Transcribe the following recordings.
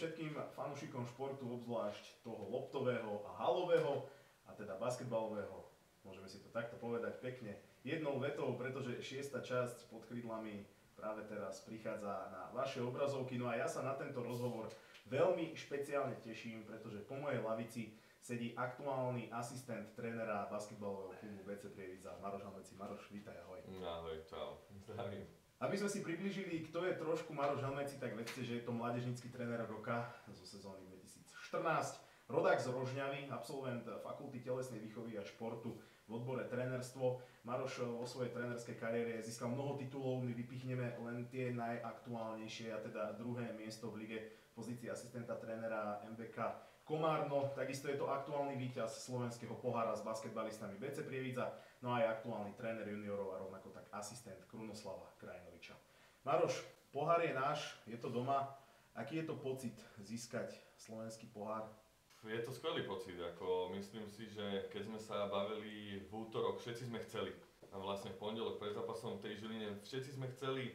všetkým fanúšikom športu, obzvlášť toho loptového a halového, a teda basketbalového. Môžeme si to takto povedať pekne jednou vetou, pretože 6. časť pod krídlami práve teraz prichádza na vaše obrazovky. No a ja sa na tento rozhovor veľmi špeciálne teším, pretože po mojej lavici sedí aktuálny asistent trénera basketbalového klubu BC Prievidza, Maroš Helmeci. Maroš, vítaj, ahoj. Ahoj, čau, zdravím. Aby sme si priblížili, kto je trošku Maroš Helmeci, tak vedzte, že je to mládežnícky tréner roka zo sezóny 2014. Rodák z Rožňavy, absolvent fakulty telesnej výchovy a športu v odbore trénerstvo. Maroš vo svojej trénerskej kariére získal mnoho titulov, my vypichneme len tie najaktuálnejšie, a teda druhé miesto v lige v pozícii asistenta trénera MBK Komárno. Takisto je to aktuálny víťaz slovenského pohára s basketbalistami BC Prievidza, no aj aktuálny tréner juniorov a rovnako tak asistent Krunoslava Krajinoviča. Maroš, pohár je náš, je to doma. Aký je to pocit získať slovenský pohár? Je to skvelý pocit, ako myslím si, že keď sme sa bavili v útorok, všetci sme chceli, a vlastne v pondelok pred zápasom v tej Žiline, všetci sme chceli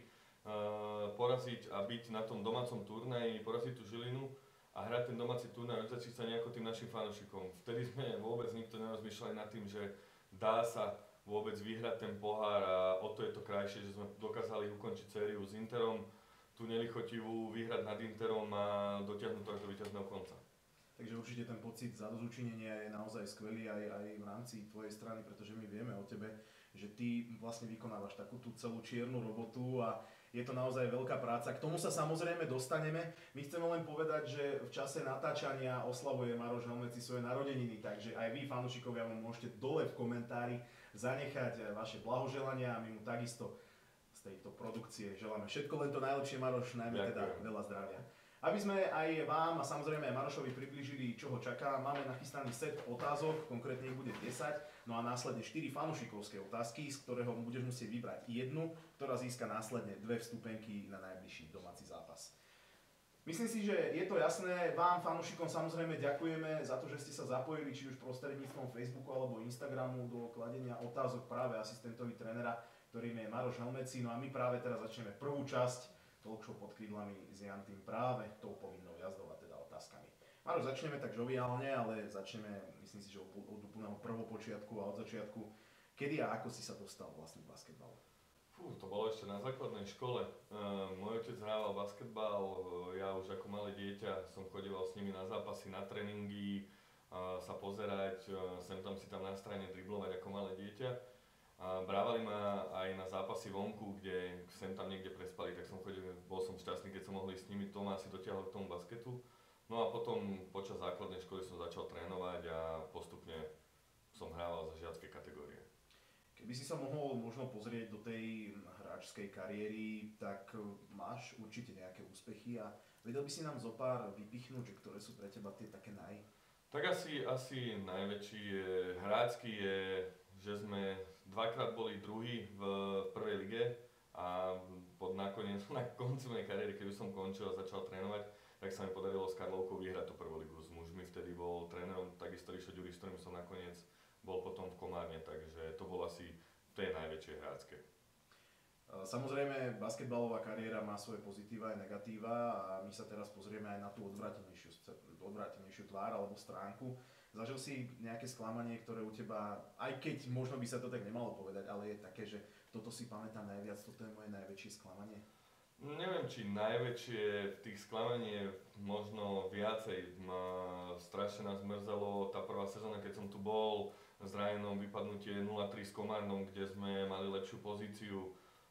poraziť a byť na tom domácom turnaji, poraziť tú Žilinu a hrať ten domáci turnaj, odzačiť sa nejako tým našim fanúšikom. Vtedy sme vôbec nikto nerozmýšľali nad tým, že dá sa vôbec vyhrať ten pohár a o to je to krajšie, že sme dokázali ukončiť sériu s Interom, tú nelichotivú vyhrať nad Interom a dotiahnuť to až do víťazného konca. Takže určite ten pocit zadozučinenia je naozaj skvelý aj v rámci tvojej strany, pretože my vieme o tebe, že ty vlastne vykonávaš takú tú celú čiernu robotu a je to naozaj veľká práca. K tomu sa samozrejme dostaneme. My chceme len povedať, že v čase natáčania oslavuje Maroš Helmeci svoje narodeniny, takže aj vy, fanúšikovia, mu môžete dole v komentári zanechať vaše blahoželania a my mu takisto z tejto produkcie želáme všetko len to najlepšie, Maroš, najmä teda veľa zdravia. Aby sme aj vám a samozrejme aj Marošovi priblížili, čo ho čaká, máme nachystaný set otázok, konkrétne ich bude 10, no a následne 4 fanúšikovské otázky, z ktorého budeš musieť vybrať jednu, ktorá získa následne 2 vstupenky na najbližší domáci zápas. Myslím si, že je to jasné, vám fanúšikom samozrejme ďakujeme za to, že ste sa zapojili či už prostredníctvom Facebooku alebo Instagramu do kladenia otázok práve asistentovi trénera, ktorým je Maroš Helmeci, no a my práve teraz začneme prvú časť talkshow pod krídlami s Jantým práve tou povinnou jazdou a teda otázkami. Maroš, začneme tak žoviálne, ale začneme, myslím si, že od úplného prvopočiatku a od začiatku. Kedy a ako si sa dostal vlastne k basketbalu? To bolo ešte na základnej škole. Môj otec hrával basketbal, ja už ako malé dieťa som chodieval s nimi na zápasy, na tréningy, sa pozerať, sem tam si tam na strane driblovať ako malé dieťa. A brávali ma aj na zápasy vonku, kde sem tam niekde prespali, tak som chodil, bol som šťastný, keď som mohol ísť s nimi, to ma asi dotiahlo k tomu basketu. No a potom počas základnej školy som začal trénovať a postupne som hrával za žiacké kategórie. Keby si sa mohol možno pozrieť do tej hráčskej kariéry, tak máš určite nejaké úspechy a vedel by si nám zopár vypichnúť, že ktoré sú pre teba tie také Tak asi najväčší hráčsky je, že sme dvakrát boli druhí v prvej lige a nakoniec na koncu mojej kariéry, keď už som končil a začal trénovať, tak sa mi podarilo s Karlovkou vyhrať tú prvú ligu s mužmi. Vtedy bol trénerom takisto Rišo Ďuri, s ktorým som nakoniec bol potom v Komárne, takže to bolo asi tej najväčšej hráčke. Samozrejme, basketbalová kariéra má svoje pozitíva aj negatíva a my sa teraz pozrieme aj na tú odvrátenejšiu tvár alebo stránku. Zažil si nejaké sklamanie, ktoré u teba, aj keď možno by sa to tak nemalo povedať, ale je také, že toto si pamätám najviac, toto je moje najväčšie sklamanie? Neviem, či najväčšie v tých sklamaní je možno viacej. Strašne nás mrzelo tá prvá sezóna, keď som tu bol, s Ryanom vypadnutie 0-3 s Komárnom, kde sme mali lepšiu pozíciu.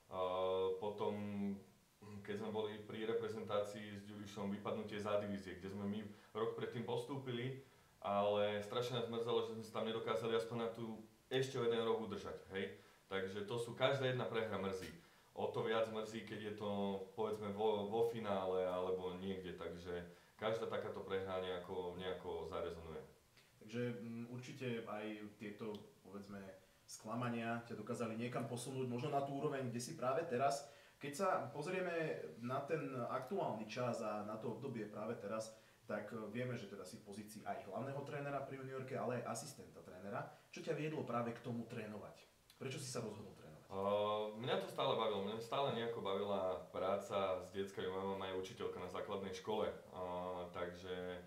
Potom, keď sme boli pri reprezentácii s Ďurišom, vypadnutie z A-divízie, kde sme my rok predtým postúpili, ale strašne nás mrzelo, že sme sa tam nedokázali aspoň na tú ešte o jeden rok udržať, hej. Takže to sú, každá jedna prehra mrzí. O to viac mrzí, keď je to, povedzme, vo finále alebo niekde, takže každá takáto prehra nejako zarezonuje. Takže určite aj tieto, povedzme, sklamania ťa dokázali niekam posunúť, možno na tú úroveň, kde si práve teraz. Keď sa pozrieme na ten aktuálny čas a na to obdobie práve teraz, tak vieme, že teda si v pozícii aj hlavného trénera pri juniorke, ale aj asistenta trénera. Čo ťa viedlo práve k tomu trénovať? Prečo si sa rozhodol trénovať? Mňa to stále bavilo. Mňa stále nejako bavila práca s deckami. Moja mama je učiteľka na základnej škole. takže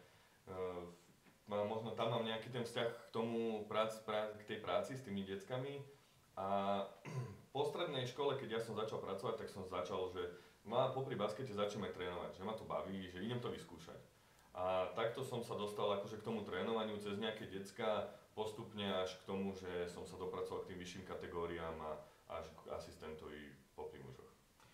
možno tam mám nejaký ten vzťah k tomu, k tej práci s tými deckami. A po strednej škole, keď ja som začal pracovať, tak som začal, že popri baskete začnem aj trénovať, že ma to baví, že idem to vyskúšať. A takto som sa dostal akože k tomu trénovaniu cez nejaké decka, postupne až k tomu, že som sa dopracoval k tým vyšším kategóriám a až k asistentovi popri mužoch.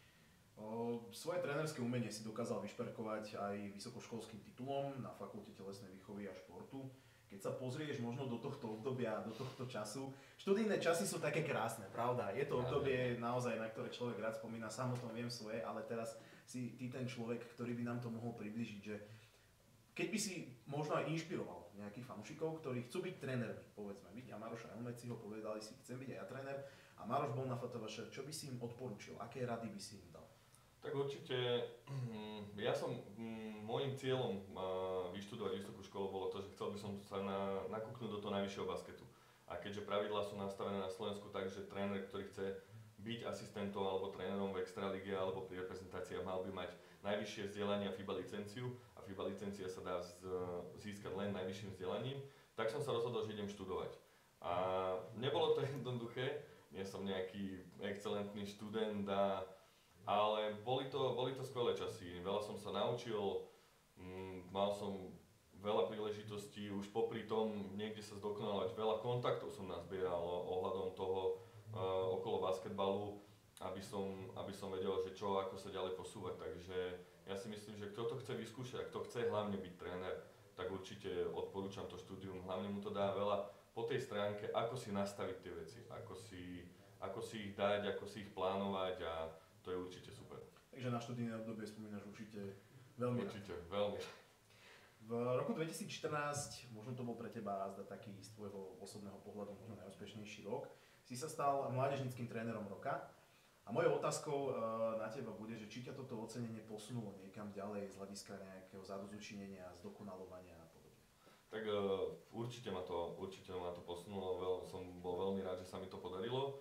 Svoje trénerské umenie si dokázal vyšperkovať aj vysokoškolským titulom na Fakulte telesnej výchovy a športu. Keď sa pozrieš možno do tohto obdobia, do tohto času, študijné časy sú také krásne, pravda? Je to obdobie naozaj, na ktoré človek rád spomína, sám o tom viem svoje, ale teraz si ty ten človek, ktorý by nám to mohol približiť, že keď by si možno aj inšpiroval nejakých fanúšikov, ktorí chcú byť trénermi, povedzme, vidia Maroša Helmeciho, povedali si, chcem byť aj ja tréner, a Maroš bol na FTVŠ, čo by si im odporúčil, aké rady by si im dal? Tak určite, ja som, môjim cieľom vyštudovať vysokú školu bolo to, že chcel by som sa nakúknúť do toho najvyššieho basketu. A keďže pravidlá sú nastavené na Slovensku tak, že tréner, ktorý chce byť asistentom alebo trénerom v extralíge alebo pri reprezentáciách, mal by mať najvyššie vzdelanie a FIBA licenciu, a FIBA licencia sa dá získať len najvyšším vzdelaním, tak som sa rozhodol, že idem študovať. A nebolo to jednoduché, nie som nejaký excelentný študent, ale boli to skvelé časy. Veľa som sa naučil, mal som veľa príležitostí, už popri tom niekde sa zdokonalovať, veľa kontaktov som nazbieral ohľadom toho okolo basketbalu, aby som vedel, že čo, ako sa ďalej posúvať. Takže ja si myslím, že kto to chce vyskúšať, kto chce hlavne byť tréner, tak určite odporúčam to štúdium. Hlavne mu to dá veľa po tej stránke, ako si nastaviť tie veci, ako si ich dať, ako si ich plánovať, a to je určite super. Takže na študijné obdobie spomínaš určite veľmi. Určite, veľmi. V roku 2014, možno to bol pre teba azda taký z tvojho osobného pohľadu možno najúspešnejší rok, si sa stal mládežníckym trénerom roka. A mojou otázkou na teba bude, že či ťa toto ocenenie posunulo niekam ďalej z hľadiska nejakého zadozučinenia, zdokonalovania a podobne. Tak určite ma to posunulo, som bol veľmi rád, že sa mi to podarilo.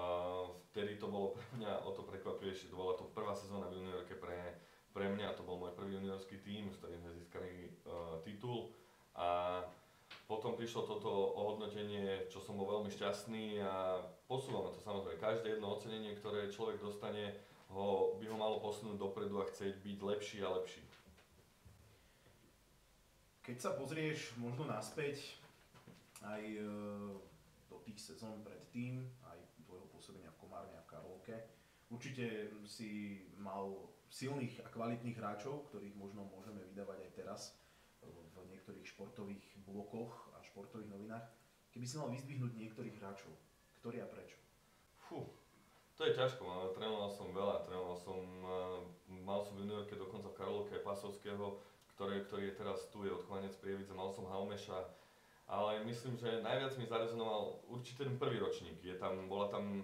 Vtedy to bolo pre mňa o to prekvapivejšie, to bola to prvá sezóna v juniorke pre mňa, to bol môj prvý juniorský tím, s ktorým sme získali titul, a potom prišlo toto ohodnotenie, čo som bol veľmi šťastný, a posúva ma to samozrejme. Každé jedno ocenenie, ktoré človek dostane, by ho malo posunúť dopredu a chcieť byť lepší a lepší. Keď sa pozrieš možno naspäť aj do tých sezón predtým, aj tvojho pôsobenia v Komárne a v Karolke, určite si mal silných a kvalitných hráčov, ktorých možno môžeme vydávať aj teraz v niektorých športových blokoch a športových novinách. Keby si mal vyzdvihnúť niektorých hráčov, ktorí a prečo? To je ťažko, ale trénoval som veľa. Mal som v juniorke dokonca v Karolke Pasovského, ktorý je teraz tu, je odchovanec Prievidze, mal som Halmeša, ale myslím, že najviac mi zarezonoval určite ten prvý ročník. Bola tam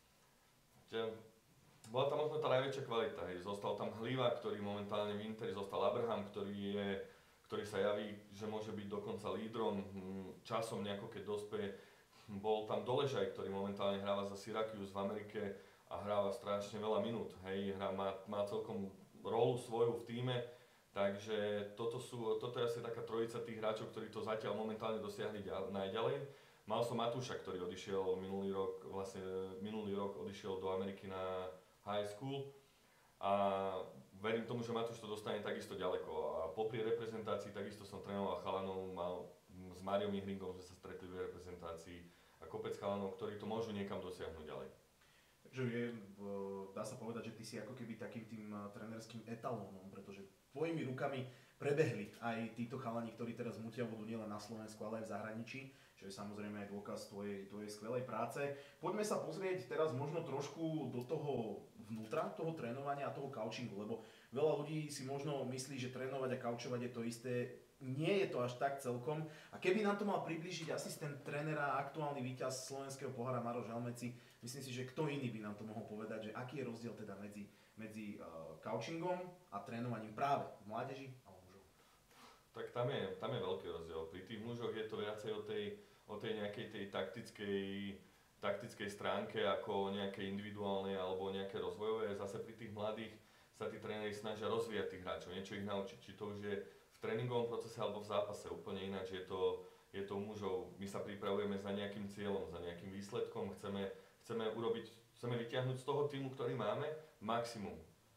možno tá najväčšia kvalita. Zostal tam Hliva, ktorý momentálne v Interi, zostal Abraham, ktorý sa javí, že môže byť dokonca lídrom časom nejako, keď dospeje. Bol tam Doležaj, ktorý momentálne hráva za Syracuse v Amerike a hráva strašne veľa minút. Má celkom rolu svoju v tíme, takže toto je asi taká trojica tých hráčov, ktorí to zatiaľ momentálne dosiahli najďalej. Mal som Matúša, ktorý odišiel minulý rok odišiel do Ameriky na high school, a verím tomu, že Matúš to dostane takisto ďaleko. A popri reprezentácii takisto som trénoval chalanov, s Máriom Ihringom sme sa stretli v reprezentácii, a kopec chalanov, ktorí to môžu niekam dosiahnuť ďalej. Takže dá sa povedať, že ty si ako keby takým tým trénerským etalónom, pretože tvojimi rukami prebehli aj títo chalani, ktorí teraz mutia vodu nielen na Slovensku, ale aj v zahraničí, čo je samozrejme aj dôkaz tvojej skvelej práce. Poďme sa pozrieť teraz možno trošku do toho vnútra, toho trénovania a toho couchingu, lebo veľa ľudí si možno myslí, že trénovať a couchovať je to isté. Nie je to až tak celkom. A keby nám to mal priblížiť asistent trénera, aktuálny víťaz slovenského pohára Maroš Helmeci, myslím si, že kto iný by nám to mohol povedať, že aký je rozdiel teda medzi couchingom a trénovaním práve v mládeži a u mužov. Tak tam je veľký rozdiel. Pri tých mužoch je to viacej o tej nejakej tej taktickej stránke ako nejaké individuálne alebo nejaké rozvojové. Zase pri tých mladých sa tí tréneri snažia rozvíjať tých hráčov, niečo ich naučiť. Či to už je v tréningovom procese alebo v zápase, úplne ináč je to u mužov. My sa pripravujeme za nejakým cieľom, za nejakým výsledkom, chceme vyťahnuť z toho týmu, ktorý máme, maximum.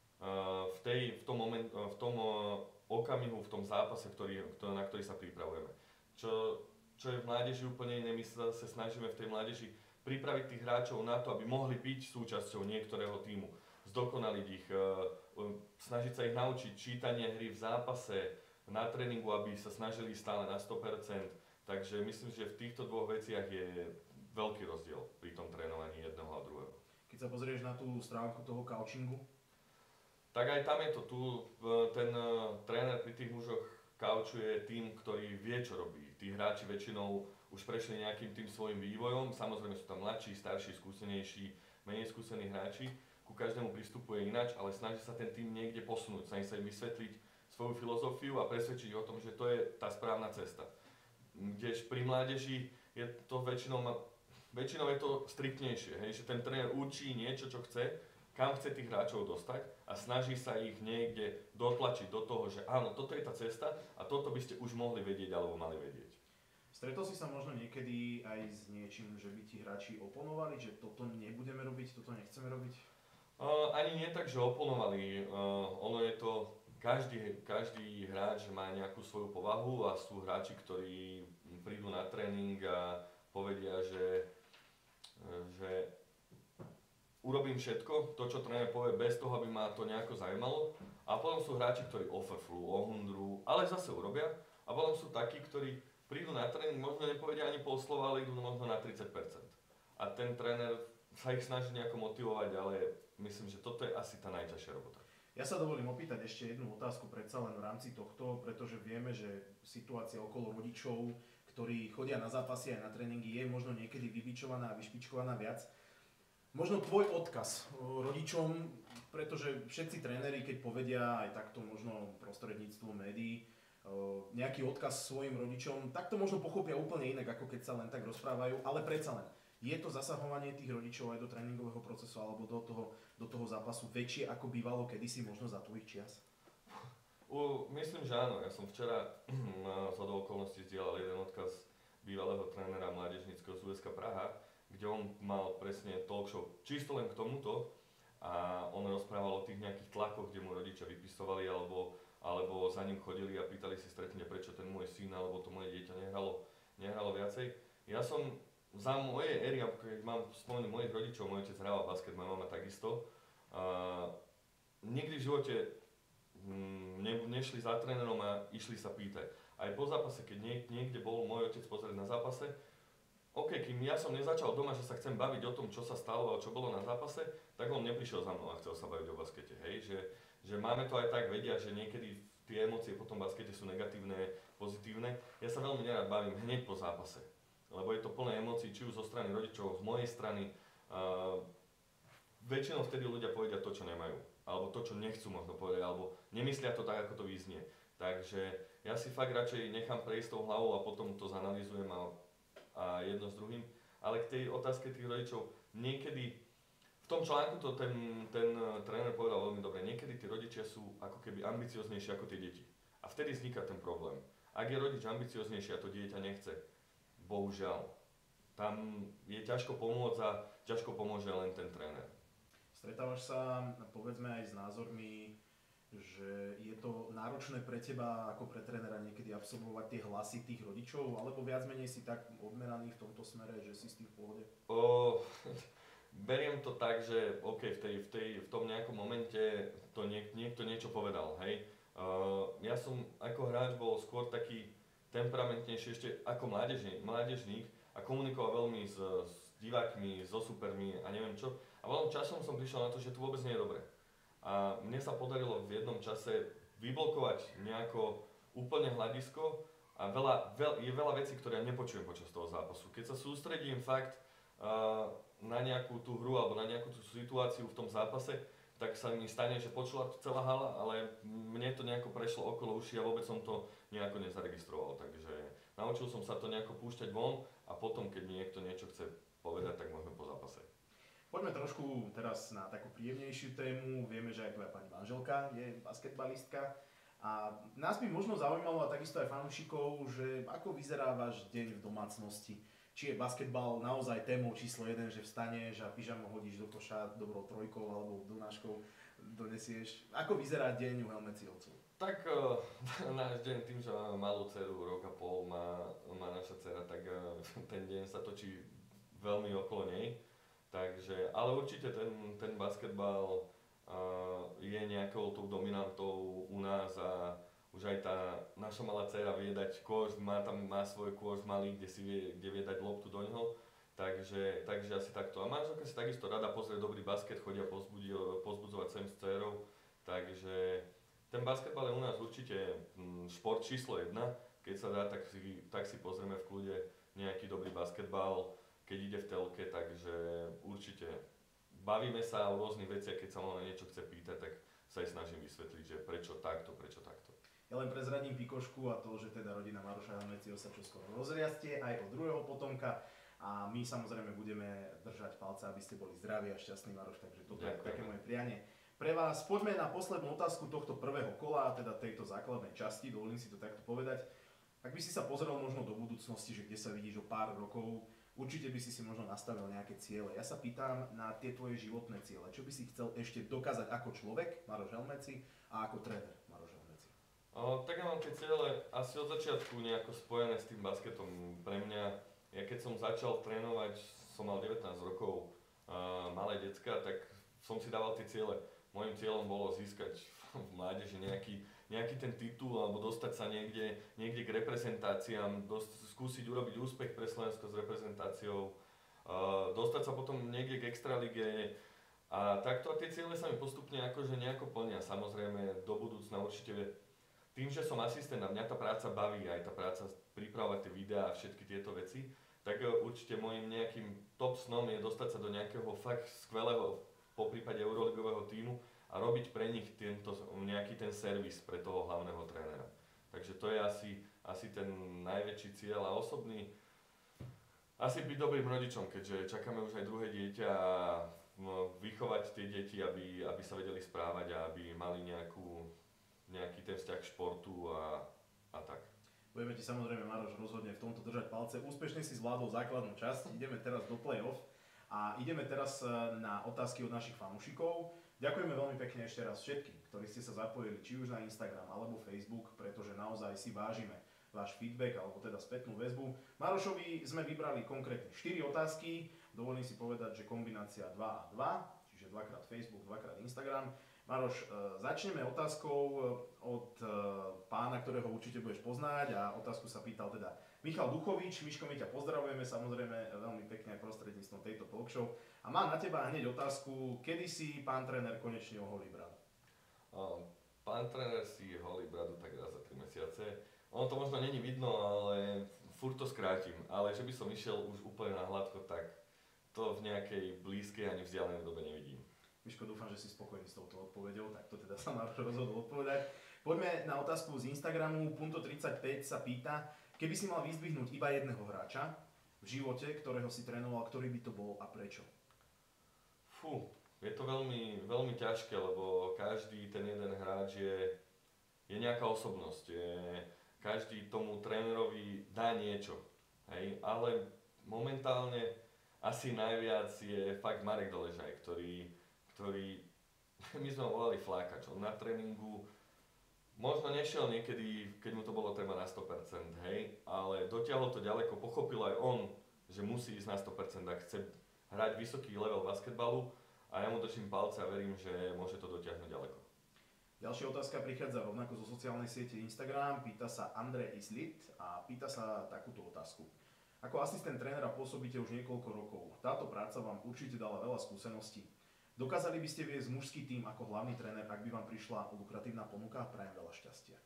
V tom okamihu, v tom zápase, na ktorý sa pripravujeme. Čo je v mládeži úplne iné, my sa snažíme v tej mládeži pripraviť tých hráčov na to, aby mohli byť súčasťou niektorého týmu, zdokonaliť ich, snažiť sa ich naučiť čítanie hry v zápase, na tréningu, aby sa snažili stále na 100%. Takže myslím, že v týchto dvoch veciach je veľký rozdiel pri tom trénovaní jedného a druhého. Keď sa pozrieš na tú stránku toho coachingu? Tak aj tam je to. Tu ten tréner pri tých mužoch kaučuje tým, ktorý vie, čo robí. Tí hráči väčšinou už prešli nejakým tým svojim vývojom. Samozrejme sú tam mladší, starší, skúsenejší, menej skúsení hráči. Ku každému pristupuje ináč, ale snaží sa ten tým niekde posunúť. Snaží sa im vysvetliť svoju filozofiu a presvedčiť o tom, že to je tá správna cesta. Kdež pri mládeži je to väčšinou je to striktnejšie, hej? Že ten tréner určí niečo, čo chce, kam chce tých hráčov dostať a snaží sa ich niekde dotlačiť do toho, že áno, toto je tá cesta a toto by ste už mohli vedieť alebo mali vedieť. Stretol si sa možno niekedy aj s niečím, že by ti hráči oponovali, že toto nebudeme robiť, toto nechceme robiť? Ani nie tak, že oponovali. Ono je to, každý hráč má nejakú svoju povahu a sú hráči, ktorí prídu na tréning a povedia, že urobím všetko, to čo tréner povie bez toho, aby ma to nejako zaujímalo. A potom sú hráči, ktorí ofrflú, ohundrú, ale zase urobia. A potom sú takí, ktorí prídu na tréning, možno nepovedia ani pol slova, ale idú možno na 30%. A ten tréner sa ich snaží nejako motivovať, ale myslím, že toto je asi tá najťažšia robota. Ja sa dovolím opýtať ešte jednu otázku predsa len v rámci tohto, pretože vieme, že situácia okolo rodičov, ktorí chodia na zápasy aj na tréningy, je možno niekedy vybičovaná a vyšpičkovaná viac. Možno tvoj odkaz rodičom, pretože všetci tréneri, keď povedia aj takto možno prostredníctvom médií, nejaký odkaz svojim rodičom, tak to možno pochopia úplne inak, ako keď sa len tak rozprávajú, ale predsa len. Je to zasahovanie tých rodičov aj do tréningového procesu alebo do toho zápasu väčšie, ako bývalo kedysi možno za tvojich čias? Myslím, že áno. Ja som včera zhodou okolností zdieľal jeden odkaz bývalého trénera mládežníckeho z USK Praha, kde on mal presne talk show čisto len k tomuto a on rozprával o tých nejakých tlakoch, kde mu rodičia vypisovali alebo za ním chodili a pýtali si stretne, prečo ten môj syn alebo to moje dieťa nehralo viacej. Ja som za mojej éry, keď mám spomenúť mojich rodičov, môj otec hral basket, moja mama takisto, nikdy v živote nešli za trénerom a išli sa pýtať. Aj po zápase, keď niekde bol môj otec pozrieť na zápase, kým ja som nezačal doma, že sa chcem baviť o tom, čo sa stalo a čo bolo na zápase, tak on neprišiel za mnou a chcel sa baviť o baskete. Hej? Že máme to aj tak, vedia, že niekedy tie emócie po tom baskete sú negatívne, pozitívne. Ja sa veľmi nerad bavím hneď po zápase, lebo je to plné emócií, či už zo strany rodičov, z mojej strany. Väčšinou vtedy ľudia povedia to, čo nemajú, alebo to, čo nechcú možno povedať, alebo nemyslia to tak, ako to vyznie. Takže ja si fakt radšej nechám prejsť tou hlavou a potom to zanalýzujem a jedno s druhým. Ale k tej otázke tých rodičov, niekedy, v tom článku to ten tréner povedal veľmi dobre, niekedy tí rodičia sú ako keby ambicioznejší ako tie deti. A vtedy vzniká ten problém. Ak je rodič ambicioznejší a to dieťa nechce, bohužiaľ, tam je ťažko pomôcť a ťažko pomôže len ten tréner. Stretávaš sa, povedzme, aj s názormi, že je to náročné pre teba ako pre trénera niekedy absolvovať tie hlasy tých rodičov, alebo viac menej si tak odmeraný v tomto smere, že si s tým v pohode? Beriem to tak, že v tom nejakom momente to niekto niečo povedal, hej. Ja som ako hráč bol skôr taký temperamentnejší ešte ako mládežník a komunikoval veľmi s divákmi, so supermi a neviem čo. A veľmi časom som prišiel na to, že to vôbec nie je dobre. A mne sa podarilo v jednom čase vyblokovať nejako úplne hľadisko a je veľa vecí, ktoré ja nepočujem počas toho zápasu. Keď sa sústredím fakt na nejakú tú hru alebo na nejakú tú situáciu v tom zápase, tak sa mi stane, že počula to celá hala, ale mne to nejako prešlo okolo uši a vôbec som to nejako nezaregistroval. Takže naučil som sa to nejako púšťať von a potom, keď niekto niečo chce povedať, tak môžeme po zápase. Poďme trošku teraz na takú príjemnejšiu tému. Vieme, že aj tvoja pani manželka je basketbalistka. A nás by možno zaujímalo, a takisto aj fanúšikov, že ako vyzerá váš deň v domácnosti. Či je basketbal naozaj témou číslo 1, že vstaneš a pyžamo hodíš do koša dobrou trojkou alebo donáškou donesieš. Ako vyzerá deň u Helmeciovcov? Tak náš deň tým, že máme malú dceru, rok a pol má naša dcera, tak ten deň sa točí veľmi okolo nej. Takže, ale určite ten basketbal je nejakou tou dominantou u nás a už aj tá naša malá dcera vie dať kôš, má svoj kôš malý, kde vie dať loptu do ňoho. Takže asi takto. A manželka si takisto rada pozrie dobrý basket, chodia pozbudzovať sem s dcerou. Takže ten basketbal je u nás určite šport číslo 1. Keď sa dá, tak si pozrieme v kľude nejaký dobrý basketbal, keď ide v telke, takže určite bavíme sa o rôznych veciach, keď sa ma na niečo chce pýtať, tak sa aj snažím vysvetliť, že prečo takto. Ja len prezradím pikošku a to, že teda rodina Maroša Helmeciho sa čoskoro rozriastie aj o druhého potomka a my samozrejme budeme držať palce, aby ste boli zdraví a šťastní, Maroš, takže toto je také moje prianie pre vás. Poďme na poslednú otázku tohto prvého kola, teda tejto základnej časti, dovolím si to takto povedať. Ak by si sa pozrel možno do budúcnosti, že kde sa vidíš o pár rokov, určite by si možno nastavil nejaké ciele. Ja sa pýtam na tie tvoje životné ciele. Čo by si chcel ešte dokázať ako človek, Maroš Helmeci, a ako tréner, Maroš Helmeci? Tak ja mám tie ciele asi od začiatku nejako spojené s tým basketom. Pre mňa, ja keď som začal trénovať, som mal 19 rokov, malé decka, tak som si dával tie ciele. Mojím cieľom bolo získať v mládeži nejaký ten titul alebo dostať sa niekde k reprezentáciám, skúsiť urobiť úspech pre Slovensko s reprezentáciou, dostať sa potom niekde k extralige a takto. A tie ciele sa mi postupne akože nejako plnia. Samozrejme do budúcna určite tým, že som asistent a mňa tá práca baví, aj tá práca pripravovať tie videá a všetky tieto veci, tak určite môjim nejakým top snom je dostať sa do nejakého fakt skvelého, po prípade euroligového tímu a robiť pre nich nejaký ten servis pre toho hlavného trénera. Takže to je asi ten najväčší cieľ a osobný. Asi byť dobrým rodičom, keďže čakáme už aj druhé dieťa a vychovať tie deti, aby sa vedeli správať a aby mali nejaký ten vzťah k športu a tak. Budeme ti samozrejme, Maroš, rozhodne v tomto držať palce. Úspešne si zvládol základnú časť, ideme teraz do play-off a ideme teraz na otázky od našich fanúšikov. Ďakujeme veľmi pekne ešte raz všetkým, ktorí ste sa zapojili či už na Instagram alebo Facebook, pretože naozaj si vážime váš feedback alebo teda spätnú väzbu. Marošovi sme vybrali konkrétne 4 otázky, dovolím si povedať, že kombinácia 2 a 2, čiže 2x Facebook, 2x Instagram. Maroš, začneme otázkou od pána, ktorého určite budeš poznať a otázku sa pýtal teda Michal Duchovič. Miško, my ťa pozdravujeme samozrejme veľmi pekne aj prostredníctvom tejto talkshow. A mám na teba hneď otázku, kedy si pán tréner konečne oholí bradu? Pán tréner si holí bradu tak raz za 3 mesiace. Ono to možno není vidno, ale furt to skrátim. Ale že by som išiel už úplne na hladko, tak to v nejakej blízkej ani vzdialenej dobe nevidím. Miško, dúfam, že si spokojný s touto odpoveďou, tak to teda sa Maroš rozhodol odpovedať. Poďme na otázku z Instagramu. Punto35 sa pýta, keby si mal vyzdvihnúť iba jedného hráča v živote, ktorého si trénoval, ktorý by to bol a prečo? Je to veľmi, veľmi ťažké, lebo každý ten jeden hráč je nejaká osobnosť. Každý tomu trénerovi dá niečo. Hej? Ale momentálne asi najviac je fakt Marek Doležaj, ktorý my sme ho volali flákač. On na tréningu možno nešiel niekedy, keď mu to bolo treba na 100%, hej, ale dotiahol to ďaleko, pochopil aj on, že musí ísť na 100%, ak chce hrať vysoký level basketbalu a ja mu držím palce a verím, že môže to dotiahnuť ďaleko. Ďalšia otázka prichádza rovnako zo sociálnej siete Instagram, pýta sa Andrej Islit a pýta sa takúto otázku. Ako asistent trénera pôsobíte už niekoľko rokov. Táto práca vám určite dala veľa skúseností. Dokázali by ste viesť mužský tím ako hlavný tréner, ak by vám prišla lukratívna ponuka? Prajem veľa šťastia.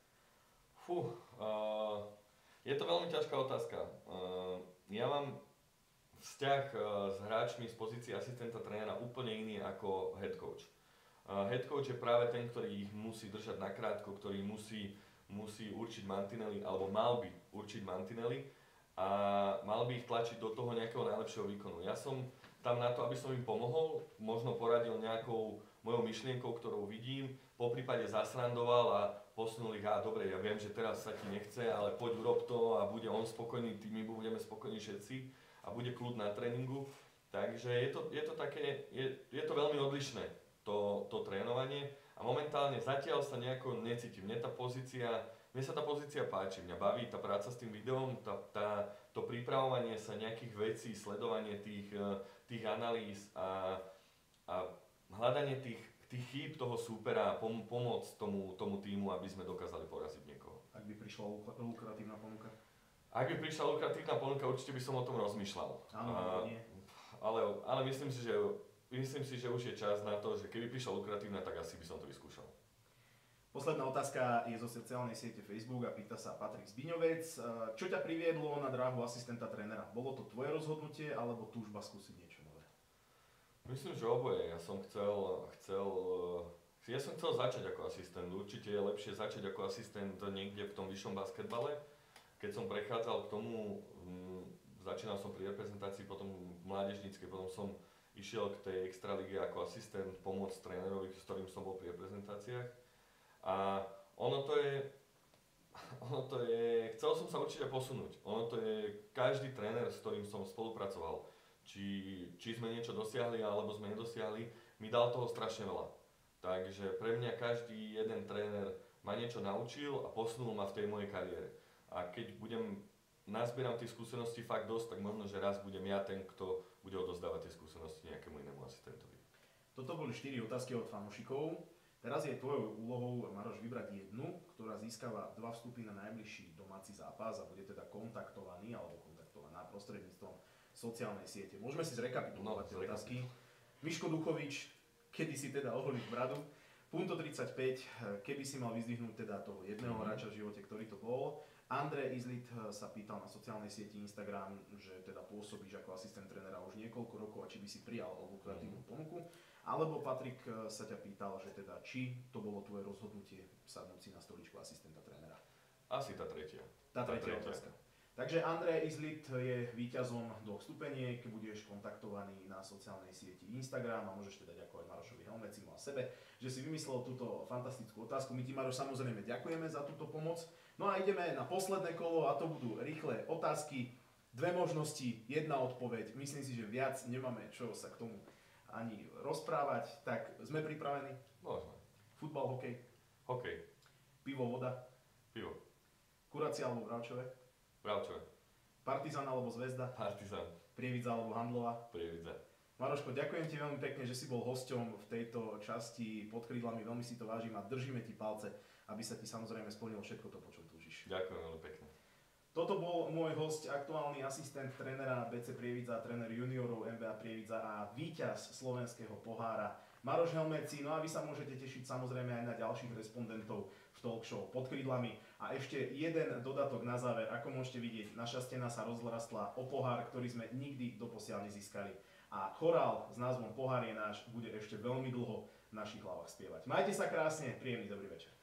Je to veľmi ťažká otázka. Ja mám vzťah s hráčmi z pozície asistenta trénera úplne iný ako head coach. Head coach je práve ten, ktorý ich musí držať nakrátko, ktorý musí určiť mantinely, alebo mal by určiť mantinely a mal by ich tlačiť do toho nejakého najlepšieho výkonu. Ja som tam na to, aby som im pomohol, možno poradil nejakou mojou myšlienkou, ktorú vidím, poprípade zasrandoval a posunul ich, dobre, ja viem, že teraz sa ti nechce, ale poď urob to a bude on spokojný, my budeme spokojní všetci a bude kľud na tréningu. Takže je to také, je to veľmi odlišné, to trénovanie a momentálne zatiaľ sa nejako necítim. Mne sa tá pozícia páči, mňa baví tá práca s tým videom, to pripravovanie sa nejakých vecí, sledovanie tých analýz a hľadanie tých chýb toho súpera a pomôcť tomu týmu, aby sme dokázali poraziť niekoho. Ak by prišla lukratívna ponuka? Ak by prišla lukratívna ponuka, určite by som o tom rozmýšľal. Áno, nie. Ale myslím si, že už je čas na to, že keby prišla lukratívna, tak asi by som to vyskúšal. Posledná otázka je zo sociálnej siete Facebook a pýta sa Patrik Zbiňovec. Čo ťa priviedlo na dráhu asistenta trénera? Bolo to tvoje rozhodnutie alebo túžba skúsiť niečo nové? Myslím, že oboje. Ja som chcel začať ako asistent. Určite je lepšie začať ako asistent niekde v tom vyššom basketbale. Keď som prechádzal k tomu, začínal som pri reprezentácii, potom v mládežníckej, potom som išiel k tej extralíge ako asistent, pomôcť trénerovi, s ktorým som bol pri reprezentáciách. A ono to je, chcel som sa určite posunúť. Ono to je, každý tréner, s ktorým som spolupracoval, či sme niečo dosiahli, alebo sme nedosiahli, mi dal toho strašne veľa. Takže pre mňa každý jeden tréner ma niečo naučil a posunul ma v tej mojej kariére. A keď nazbieram tých skúseností fakt dosť, tak možno, že raz budem ja ten, kto bude odozdávať tie skúsenosti nejakému inému asistentovi. Toto boli 4 otázky od fanúšikov. Teraz je tvojou úlohou, Maroš, vybrať jednu, ktorá získava 2 vstupy na najbližší domáci zápas a bude teda kontaktovaný alebo kontaktovaná prostredníctvom sociálnej siete. Môžeme si zrekapitulovať tie otázky. Miško Duchovič, kedy si teda oholiť bradu? Punto 35, keby si mal vyzdvihnúť teda toho jedného hráča v živote, ktorý to bol. Andrej Izlit sa pýtal na sociálnej sieti Instagram, že teda pôsobíš ako asistent trénera už niekoľko rokov a či by si prijal lukratívnu ponuku. Alebo Patrik sa ťa pýtal, že teda či to bolo tvoje rozhodnutie sadnúť si na stoličku asistenta trénera. Asi tá tretia. Tá tretia otázka. Takže Andrej Izlit je víťazom 2 vstupeniek, budeš kontaktovaný na sociálnej sieti Instagram a môžeš teda ďakovať Marošovi Helmecimu a sebe, že si vymyslel túto fantastickú otázku. My ti, Maroš, samozrejme ďakujeme za túto pomoc. No a ideme na posledné kolo a to budú rýchle otázky. 2 možnosti, 1 odpoveď. Myslím si, že viac nemáme čo sa k tomu ani rozprávať. Tak sme pripravení? Môžeme. Futbal, hokej? Hokej. Pivo, voda? Pivo. Kuracia alebo Bravčové? Bravčové. Partizan alebo Zvezda? Partizan. Prievidza alebo Handlová? Prievidza. Maroško, ďakujem ti veľmi pekne, že si bol hosťom v tejto časti Pod krídlami. Veľmi si to vážim a držíme ti palce, aby sa ti samozrejme splnilo všetko to, po čom túžiš. Ďakujem veľmi pekne. Toto bol môj hosť, aktuálny asistent trénera BC Prievidza, tréner juniorov MBA Prievidza a víťaz slovenského pohára Maroš Helmeci. No a vy sa môžete tešiť samozrejme aj na ďalších respondentov v talk show Pod krídlami. A ešte jeden dodatok na záver. Ako môžete vidieť, naša stena sa rozrastla o pohár, ktorý sme nikdy doposiaľ nezískali. A chorál s názvom Pohár je náš bude ešte veľmi dlho v našich hlavách spievať. Majte sa krásne, príjemný dobrý večer.